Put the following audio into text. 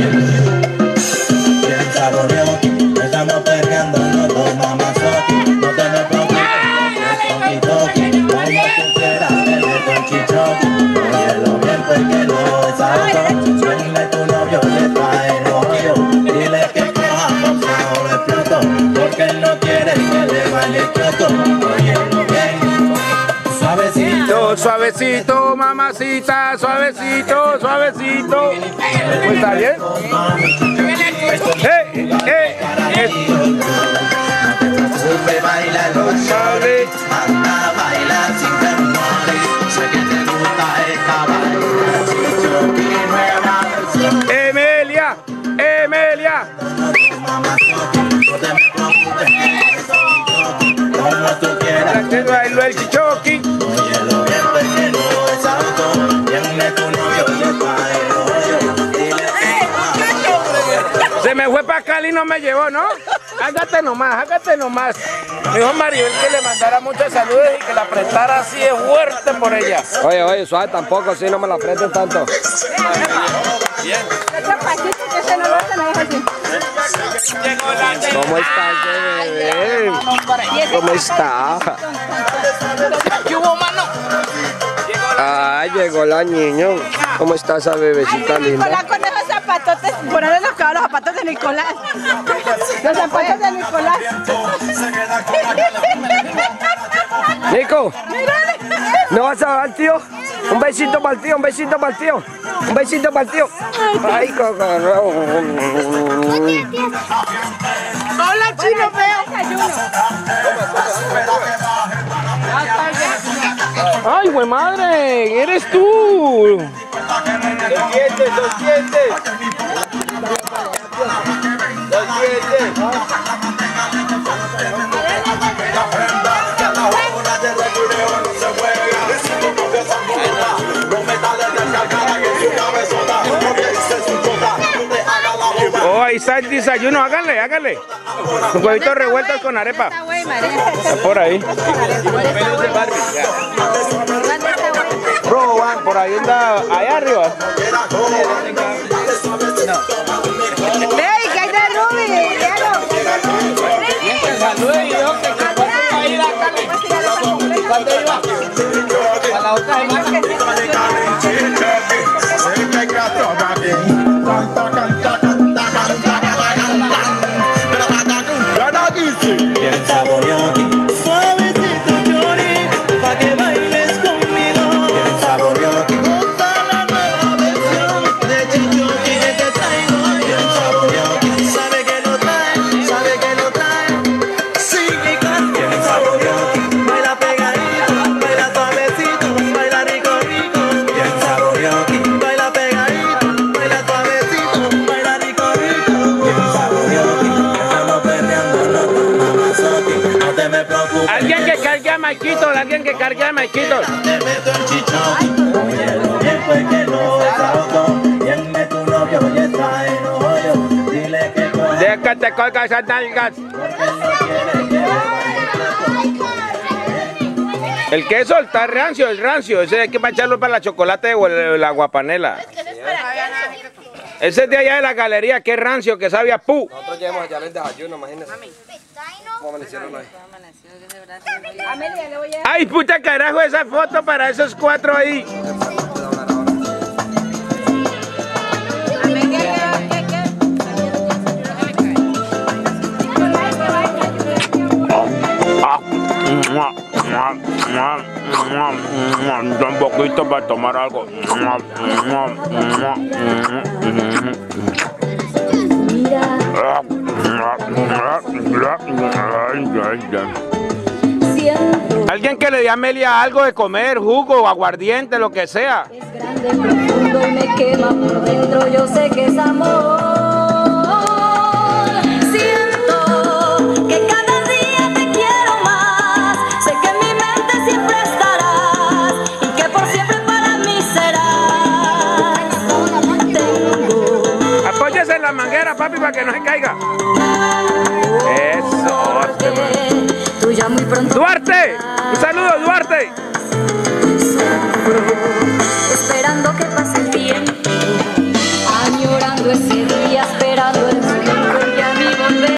Bien saborioki, estamos perreando los dos mamazoki. No te me preocupes, es toqui-toqui. Como tú quieras, bebé con chichoki. Óyelo bien porque no es algo. Dile tu novio le trae el rollo. Dile que coja pausado el plato, porque él no quiere que le baile el plato. Óyelo bien, suavecito. Suavecito, mamacita, suavecito, suavecito. ¿Está bien? Baila los shorty, anda, baila sin temor. Sé que te gusta esta baila, chichoki, nueva versión. Emelia, Emelia. No te me preocupes, como tú quieras. Te bailo el chichoki. Óyelo bien porque no es auto. Viene tu novio y le trae el rollo. Dile Se me fue para Cali y no me llevó, ¿no? Hágate nomás, hágate nomás. Me dijo Maribel que le mandara muchos saludos y que la apretara así de fuerte por ella. Oye, suave tampoco, así no me la aprieten tanto. Bien. ¿Cómo estás, bebé? ¿Cómo está? ¿Qué hubo, mano? Ah, llegó la niña. ¿Cómo está esa bebecita linda? Nicolás con esos zapatotes, ponerle los zapatos de Nicolás. Los zapatos de Nicolás. Nico, ¿no vas a dar al tío? Un besito para el tío, un besito para el tío. Un besito para el tío. Ay, cocorro. Hola, chino feo. ¡Ay, güey madre! ¡Eres tú! Los dientes. Oh, ahí está el desayuno, háganle. Huevitos revueltos con arepa. Por ahí. Roban, por ahí anda, allá arriba. ¡Ey, que hay de Ruby! Saludos y yo que cuando va a ir a Cali. ¿Cuándo iba? A la otra semana. bien saborioki, suavecito chori, pa' que bailes conmigo. Bien saborioki, gusta la nueva versión de chichoki que te traigo. Bien saborioki, sabe que lo trae, sigue cantando. Bien saborioki, baila pegadito, baila suavecito, baila rico. Bien saborioki, baila pegadito, baila suavecito, baila rico. Bien saborioki, estamos perreando los mamazoki. No te me preocupes. Alguien que cargue a Maikito, alguien que cargue a Maikito. Te meto el chichoki, óyelo bien porque no es auto. Viene tu novio y está en hoyo. Dile que coja Deja que te colgas esas nalgas. porque él no quiere que le baile. El queso está rancio, es rancio. Ese hay que echarlo para la chocolate o la guapanela. Ese es de allá de la galería, que es rancio, que sabe a pu. Nosotros llevamos allá el desayuno, imagínense. ¿Cómo amanecieron hoy? Amelia, le voy a... Ay, puta carajo, esa foto para esos cuatro ahí. Un poquito para tomar algo. Alguien que le dé a Amelia algo de comer, jugo, aguardiente, lo que sea. Es grande, profundo y me quema por dentro, yo sé que es amor. Siento que cada día te quiero más, sé que en mi mente siempre estarás y que por siempre para mí serás. Apóyese en la manguera, papi, para que no se caiga. Eso. Tuya muy pronto. Duarte, un saludo, Duarte. Esperando que pase el tiempo, añorando ese me dio